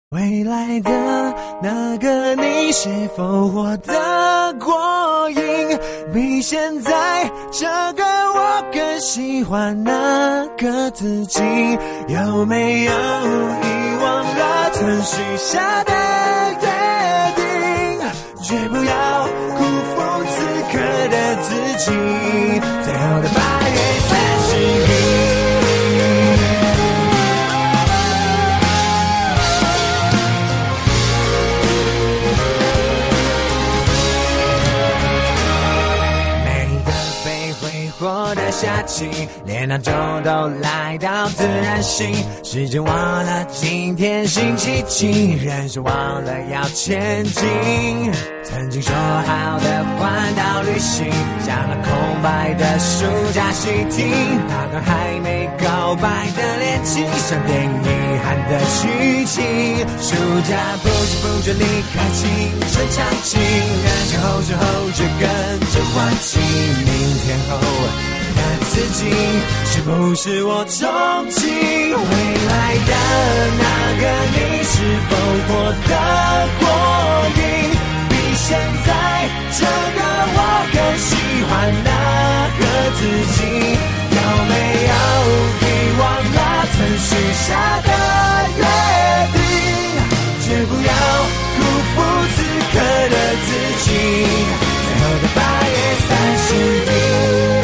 未来的那个你是否活得过瘾？比现在这个我更喜欢那个自己？有没有遗忘了曾许下的约定？绝不要辜负此刻的自己。最后的8月31。我的夏季，连那种都来到自然醒。时间忘了今天星期几，人生忘了要前进。曾经说好的环岛旅行，将那空白的暑假细听。那段还没告白的恋情，像电影遗憾的剧情。暑假不知不觉离开青春场景，人生后知后觉跟着欢喜。明天后的自己，是不是我憧憬？未来的那个你，是否活得过瘾？比现在这个我更喜欢那个自己。有没有遗忘了曾许下的约定？绝不要辜负此刻的自己。最后的8月31。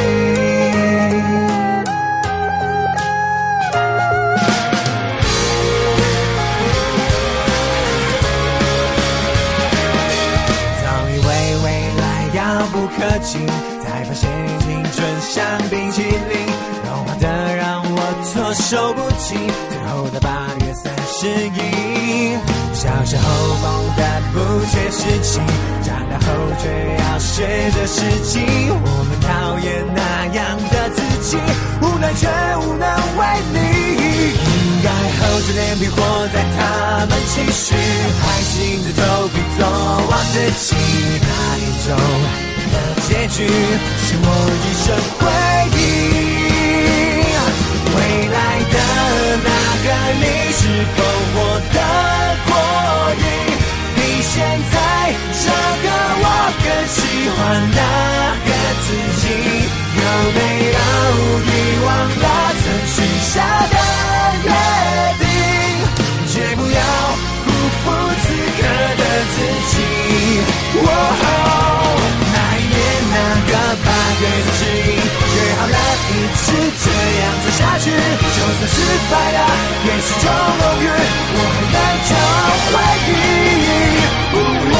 才发现青春像冰淇淋，融化的让我措手不及。最后的8月31，小时候梦的不切实际，长大后却要学着实际。我们讨厌那样的自己，无奈却无能为力。应该厚着脸皮活在他们期许，还是硬着头皮做我自己。那一种结局是我一生回忆。未来的那个你，是否活得过瘾？比现在这个我更喜欢那个自己。有没有遗忘了曾许下的约定？绝不要辜负此刻的自己。8月31，约好了一直这样走下去，就算失败了也是种荣誉，我还能骄傲回忆。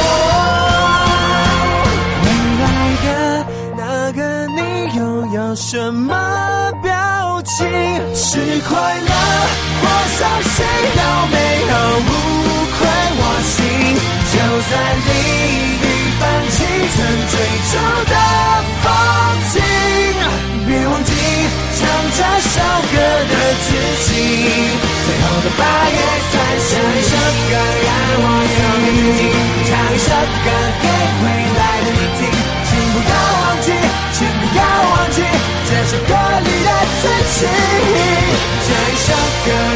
未来的那个你拥有什么表情？是快乐或伤心？有没有误会我心？就算离离放弃曾追求的放晴，别忘记唱这首歌的自己。最后的8月31，唱一首歌让我送给自己，唱一首歌给未来的你听。请不要忘记，请不要忘记这首歌里的自己。这一首歌